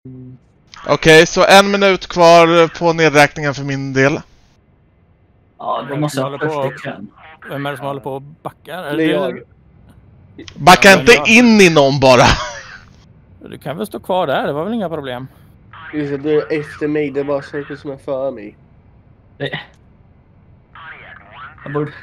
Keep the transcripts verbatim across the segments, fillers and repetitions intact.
Okej, okay, så en minut kvar på nedräkningen för min del. Ja, det måste jag på. Vem är det som håller på och backar? Är det är jag. Backa ja, inte jag... in i någon bara. Du kan väl stå kvar där, det var väl inga problem. Just det, är efter mig, det var saker som är för mig. Nej. Jag borde...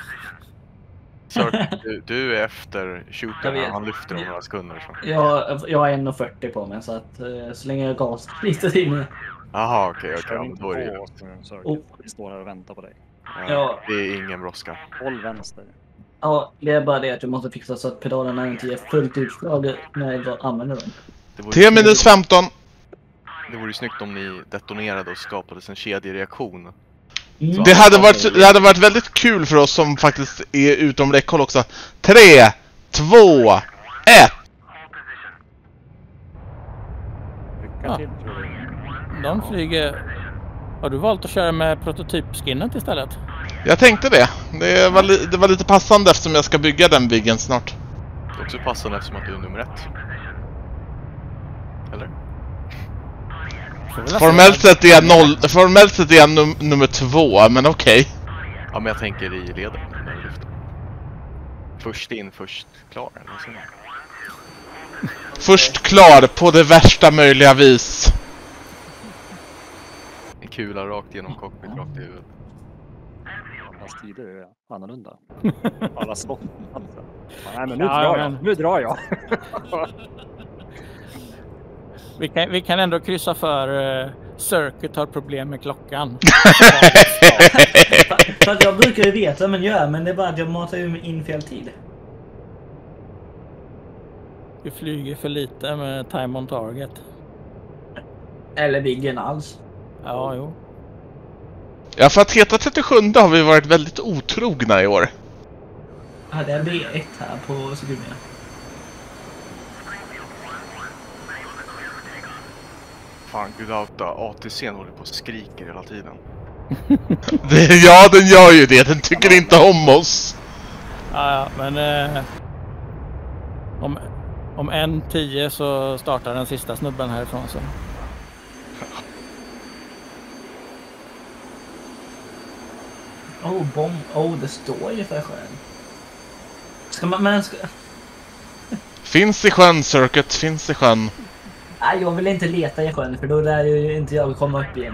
Sir, du, du är efter shooten, han lyfter om några sekunder. Så. Jag, jag har en komma fyrtio på mig, så att så länge jag gas lite till. Jaha, okej, okej. Okay, då är det ju. Oh. Vi står här och väntar på dig. Ja, ja. Det är ingen brådska. Håll vänster. Ja, det är bara det att du måste fixa så att pedalerna inte är fullt utslag när jag använder dem. T minus femton. Det vore ju snyggt om ni detonerade och skapade en kedjereaktion. Mm. Det, hade varit, det hade varit väldigt kul för oss som faktiskt är utom räckhåll också. Tre, två, ett. Ja. De flyger... Har du valt att köra med prototypskinnet istället? Jag tänkte det. Det var, li, det var lite passande eftersom jag ska bygga den byggen snart. Det är också passande eftersom att du är nummer ett. Eller? Formellt sett är jag noll, formellt sett är jag num, nummer två, men okej. Okay. Ja, men jag tänker i leden. Först in, först klar. Först klar på det värsta möjliga vis. En kula rakt genom cockpit, rakt i huvudet. Alla tider är annorlunda. Alla skott. Nej, men nu ja, drar jag. Men... Nu drar jag. Vi kan, vi kan ändå kryssa för uh, Circuit har problem med klockan. För att jag brukar ju veta men gör, men det är bara att jag matar ju in fel tid. Du flyger för lite med time on target. Eller viggen alls. Ja, jo. Ja, för att heta trettiosju har vi varit väldigt otrogna i år. Ja, det är B ett här på Sigurnia. Fan, Gudauta, A T C:n håller på och skriker hela tiden. det, ja, den gör ju det. Den tycker inte om oss. Ja, ja men... Eh, om, om en tio så startar den sista snubben härifrån så... Oh, bomb. Oh, det står ju för sjön. Ska man... Men ska... Finns i sjön, Circuit. Finns i sjön. Nej, jag vill inte leta i sjön för då lär ju inte jag komma upp igen.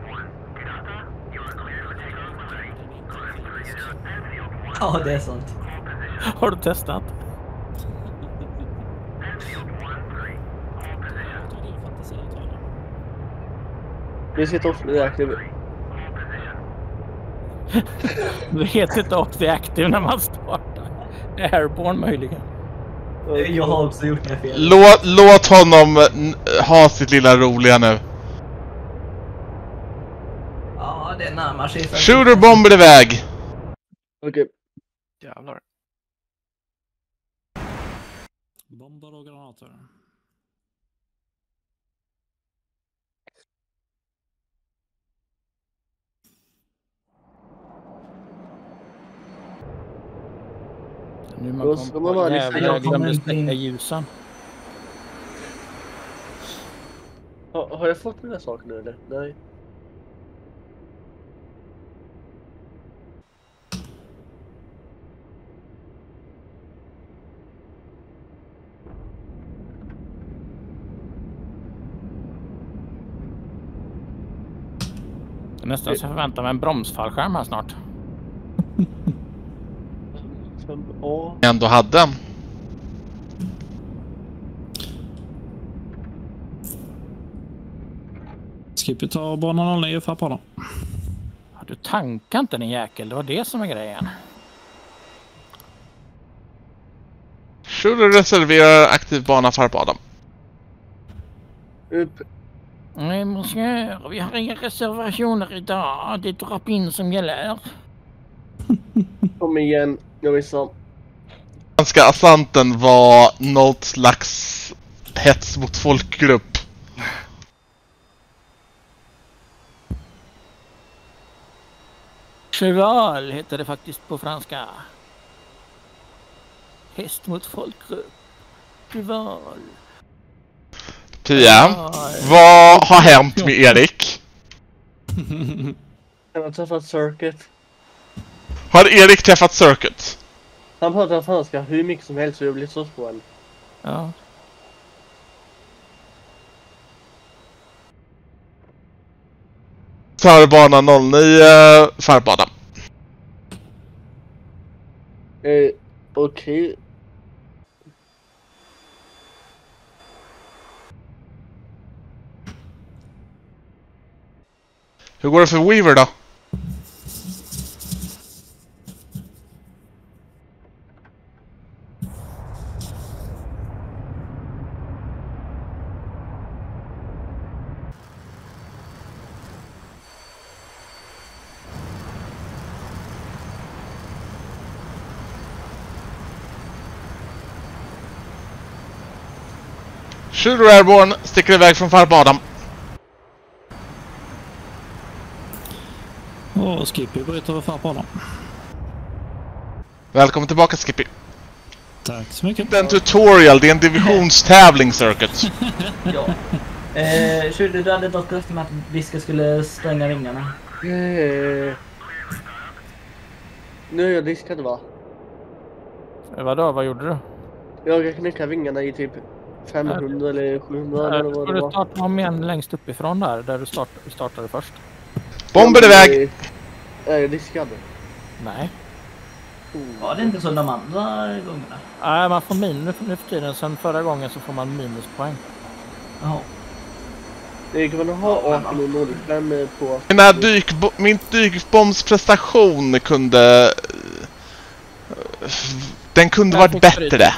Ja, det är sant. Har du testat? Vi sitter off the active. Det heter inte off the active när man startar. Airborne möjligen. Jag har också gjort det fel. Låt, låt honom ha sitt lilla roliga nu. Ja, det närmar sig. Shooter bomber iväg. Okej. Okay. Jävlar. Bomber och granater. Nu man kom på man jävlar, jag glömde släcka ljusen. Har, har jag fått mina saker nu eller? Nej. Nästan så förväntar mig en bromsfallskärm här snart. Ändå hade. Ska vi ta banan noll nio för på dem? Ja, du tankar inte den jäkel, det var det som är grejen. Shooter reserverar aktiv bana för Adam. Upp. Nej, monsieur, vi har inga reservationer idag. Det är drop-in som gäller. Kom igen, jag missade. Svenska assanten var något slags hets mot folkgrupp. Cheval heter det faktiskt på franska. Häst mot folkgrupp. Cheval. Pia, vad har hänt med Erik? Han har träffat Circuit. Har Erik träffat Circuit? Han pratar franska hur mycket som helst och jag blir så på en. Ja. Förbana noll nio, Farbada. Eh, okej. Okay. Hur går det för Weaver då? Shooter Airborne sticker iväg från Farbada. Och Skippy bryter över far på honom. Välkommen tillbaka Skippy. Tack så mycket. Det är en tutorial, det är en divisionstävling Circuit. Ja. Eh, Shooter, du hade dock löfte med att Viska skulle stänga ringarna. Eh, nu är jag diskad va? Vadå, vad gjorde du? Jag kan knäcka vingarna i typ femhundra eller sjuhundra eller vad Du det var. startar om igen längst uppifrån där, där du start, startade först. Bomber iväg! Är jag diskad? Nej. Var det inte så de andra gångerna? Nej, man får minus nu för tiden. Sen förra gången så får man minuspoäng. Jaha. Det kan man ha arton och noll fem på. Mina dykbo- min dykbombsprestation kunde... Den kunde varit bättre.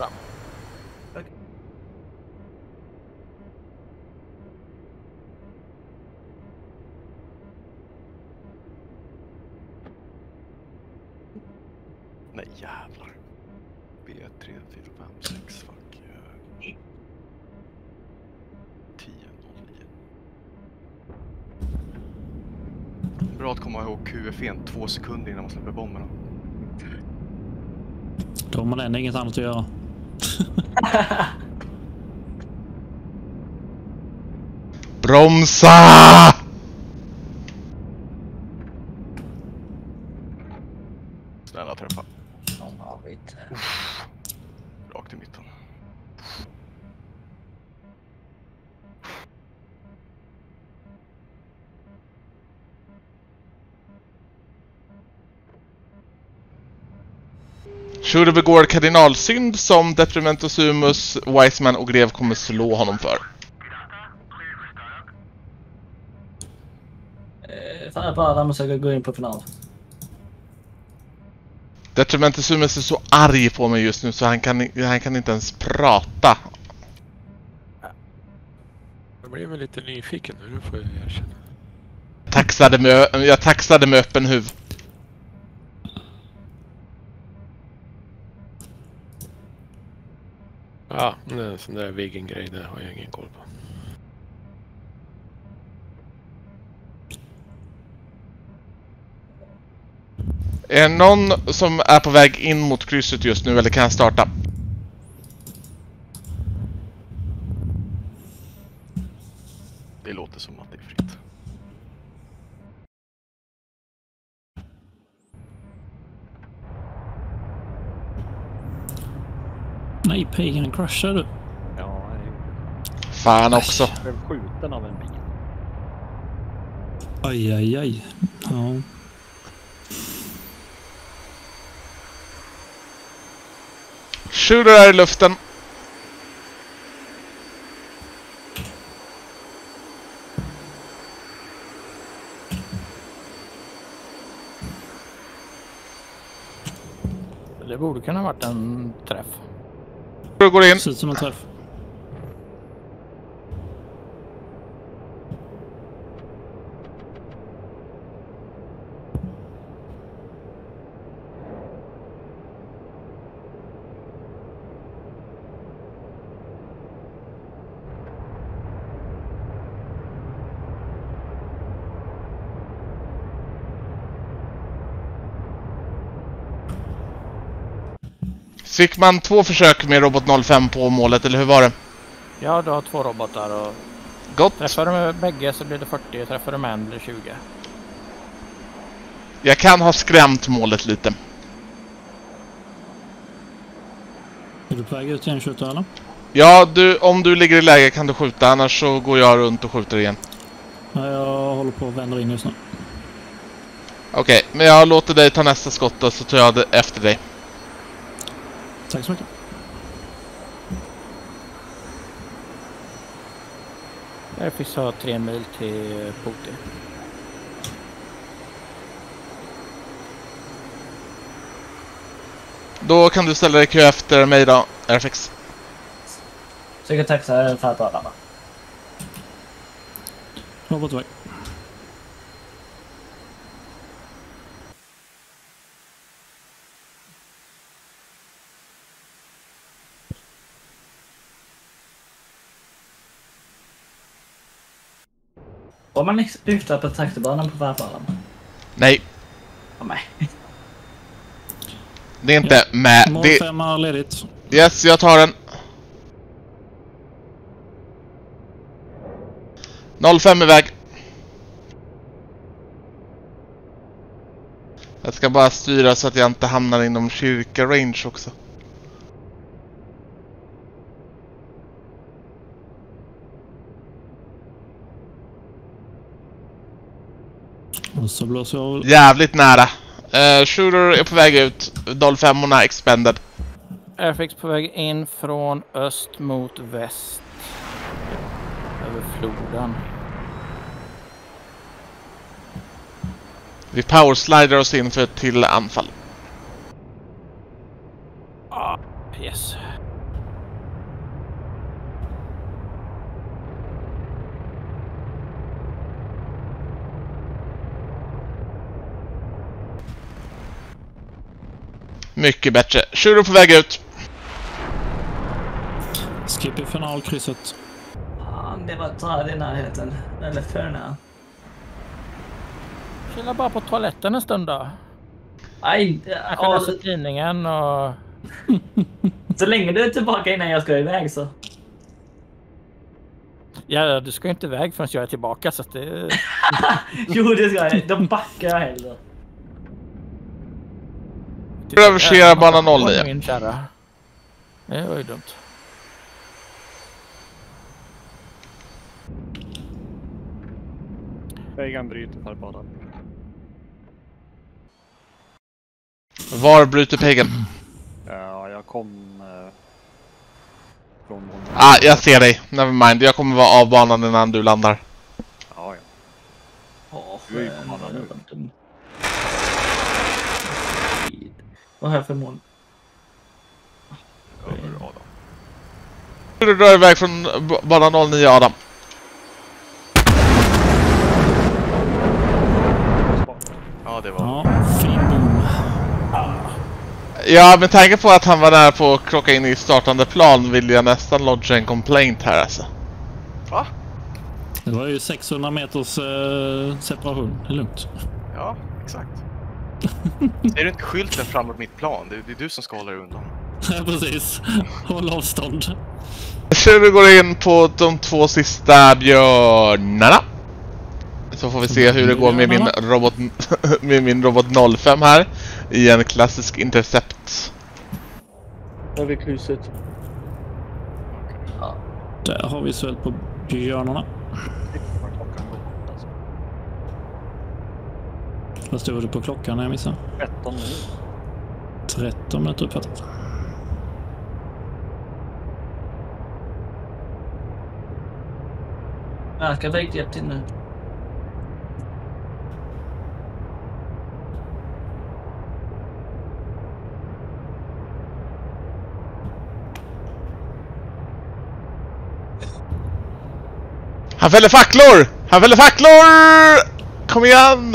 Nej jävlar. B tre, fyra, fem, sex, fuck. tio, noll, nio. Bra att komma ihåg Q F en två sekunder innan man släpper bomberna. Då har man ändå inget annat att göra. Bromsa! Snälla träffa. Ja, vet. Rakt i mitten. Shooter begår kardinalsynd som Deprimentosumus, Wiseman och Grev kommer slå honom för. Eh, fan, jag bara måste gå in på final. Detrimentosumus är så arg på mig just nu så han kan, han kan inte ens prata. Jag blev väl lite nyfiken nu, nu får jag erkänna. Taxade med, jag taxade med öppen huvud. Ja, en sån där Viggen-grej, det har jag ingen koll på. Är någon som är på väg in mot krysset just nu eller kan jag starta? Det låter som att det är fritt. Nej, Pagan crashar du. Ja, Fan också. jag blev skjuten av en bil. Aj, aj, aj. Ja. Shooter är i luften. Det borde kunna ha varit en träff. Shooter går in. Ser ut som en träff. Fick man två försök med robot noll fem på målet, eller hur var det? Ja, du har två robotar och Gott. träffar du med bägge så blir det fyrtio, träffar du med en blir det tjugo. Jag kan ha skrämt målet lite. Är du på väg ut igen, skjuter eller? Ja, du, om du ligger i läge kan du skjuta, annars så går jag runt och skjuter igen. Ja, jag håller på att vända in just nu. Okej, okay, men jag låter dig ta nästa skott då, så tar jag det efter dig. Tack så mycket. Jag fick ha tre mil till Poti. Då kan du ställa dig i kö efter mig då, Airfix. Så jag taxar för att alla. Robotväg. Får man lyfta på traktorbanan på Farfaran? Nej, Ja, nej. det är inte med. Mål Det... fem har ledigt. Yes, jag tar den. noll fem iväg. Jag ska bara styra så att jag inte hamnar inom kyrka-range också. Och så blåser jag... Jävligt nära. Uh, shooter är på väg ut. noll fem-orna expended. Airfix på väg in från öst mot väst. Över floden. Vi powerslider oss in för ett till anfall. Ah, yes. Mycket bättre. Shooter på väg ut. Skip i finalkrysset. Fan, det var träd i närheten. Eller för nära. Chilla bara på toaletten en stund då. Aj, Jag kan ja, läsa tidningen och... så länge du är tillbaka innan jag ska iväg så. Ja, du ska ju inte iväg förrän jag är tillbaka så att det... Jo, det ska jag. Då backar jag hellre. Översera bana noll nio. Min kärra. Det var ju dumt. Vägen bryter här bara. Var bryter peggen? Ja, jag kom eh, från honom. Ah, jag ser dig. Never mind. Jag kommer vara av banan innan du landar. Ja, ja. Åh, Du är ju på banan nu. Vad har jag för mål? Över Adam. Du drar iväg från b- bana noll nio, Adam. Ja, det var... Ja, fin boom. Ja, med tanke på att han var nära på att krocka in i startande plan vill jag nästan lodga en complaint här alltså. Va? Det var ju sexhundra meters eh, separation. Det är lugnt. Ja, exakt. Ser du inte skylten framåt mitt plan? Det, det är du som ska hålla dig undan. Ja, precis. Håll avstånd. Så du går in på de två sista björnarna. Så får vi se hur det går med min robot med min robot noll fem här i en klassisk intercept. Där vid krysset. Där har vi svält på björnarna. Vad stod det på klockan när jag missade? tretton minuter. tretton minuter uppfattat. Jag ska väg hjälp till nu. Han fäller facklor! Han fäller facklor! Kom igen!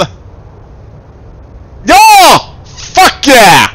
Ja! Fuck yeah!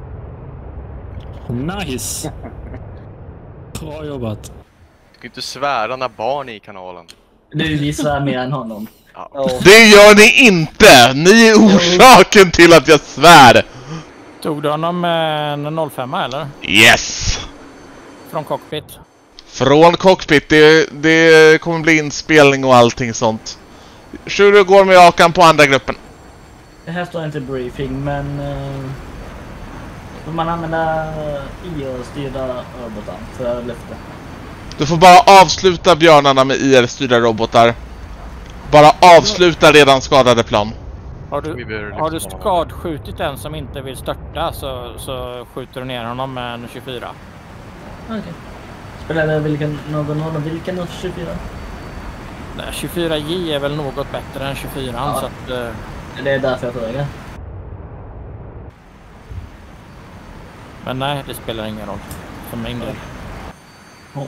Nice! Bra jobbat. Du ska inte svära när barn är i kanalen. Nu visar jag mer än honom. Ja. Ja. Det gör ni inte! Ni är orsaken till att jag svär! Tog du honom med en noll fem eller? Yes! Från cockpit? Från cockpit, det, det kommer bli inspelning och allting sånt. Shuro går med Akan på andra gruppen. Det här står inte briefing, men uh, får man använda I R-styrda robotar för lyfte? Du får bara avsluta björnarna med I R-styrda robotar. Bara avsluta redan skadade plan. Har du, har du skadskjutit en som inte vill störta så, så skjuter du ner honom med en tjugofyra. Okej. Okay. Spelar det vilken, någon av vilken av tjugofyra? Nej, tjugofyra J är väl något bättre än tjugofyra, ja. Så att... Uh... Det är därför jag frågar. Men nej, det spelar ingen roll. För min del. Oh.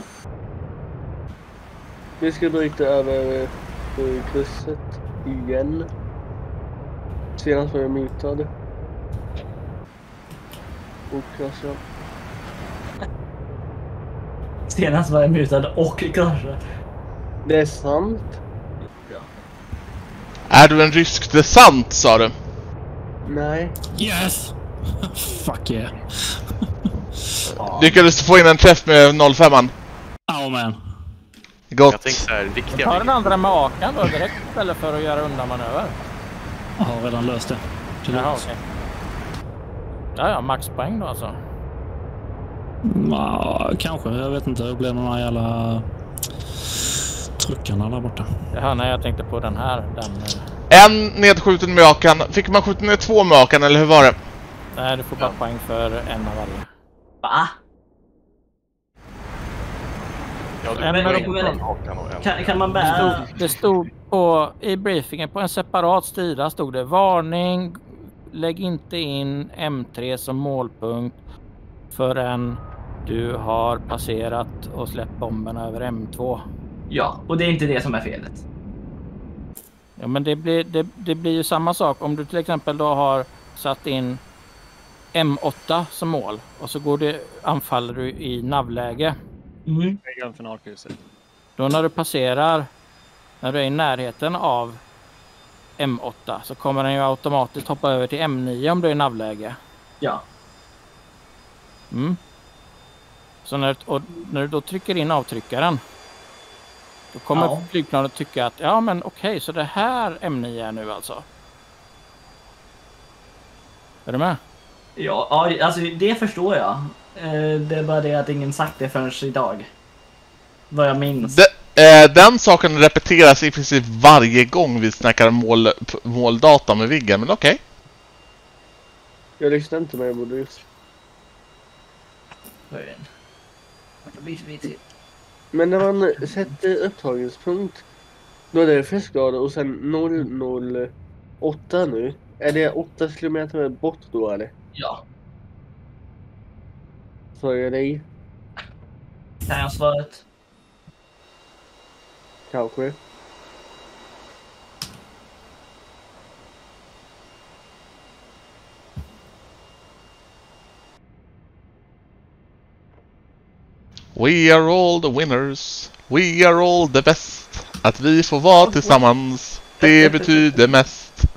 Vi ska bryta över krysset igen. Senast var jag mutad. Och kraschade. Senast var jag mutad och kraschade. Det är sant. Ja. Är du en rysk desant, sa du? Nej. Yes! Fuck yeah. Lyckades du få in en träff med noll fem? Ja, men. Gott. Jag tänkte så här, riktiga... Ta den andra med Akan då direkt istället för att göra undan manöver. Jag har redan löst det. Jaha, okej. Ja, ja, maxpoäng då alltså. Ja, kanske. Jag vet inte. Det blev de här jävla truckarna där borta. Ja, nej, jag tänkte på den här. Den... En nedskjuten med Akan. Fick man skjuta ner två med Akan, eller hur var det? Nej, du får bara ja. poäng för en av varje. Va? Ja, du men, men, men, kan, kan man bära... Det stod, det stod på, i briefingen på en separat sida stod det: varning, lägg inte in M tre som målpunkt förrän du har passerat och släppt bomberna över M två. Ja, och det är inte det som är felet. Ja, men det blir, det, det blir ju samma sak om du till exempel då har satt in M åtta som mål och så går det, anfaller du i navläge. Mm. Då när du passerar, när du är i närheten av M åtta så kommer den ju automatiskt hoppa över till M nio om du är i navläge. Ja. Mm. Så när, och när du då trycker in avtryckaren då kommer ja. flygplanet tycka att ja men okej, okay, så det här M nio är nu alltså. Är du med? Ja, ja, alltså det förstår jag. Eh, det är bara det att ingen sagt det förrän idag. Vad jag minns. De, eh, den saken repeteras i princip varje gång vi snackar mål, måldata med Viggen, men okej. Okay. Jag lyssnar inte med vad du just. Men när man sätter upptagningspunkt då är det färskgrader och sen noll noll åtta nu. Är det åtta kilometer bort då eller? Ja. Så är det i. Kan jag svaret? Kanske. We are all the winners. We are all the best. Att vi får vara tillsammans, det betyder mest.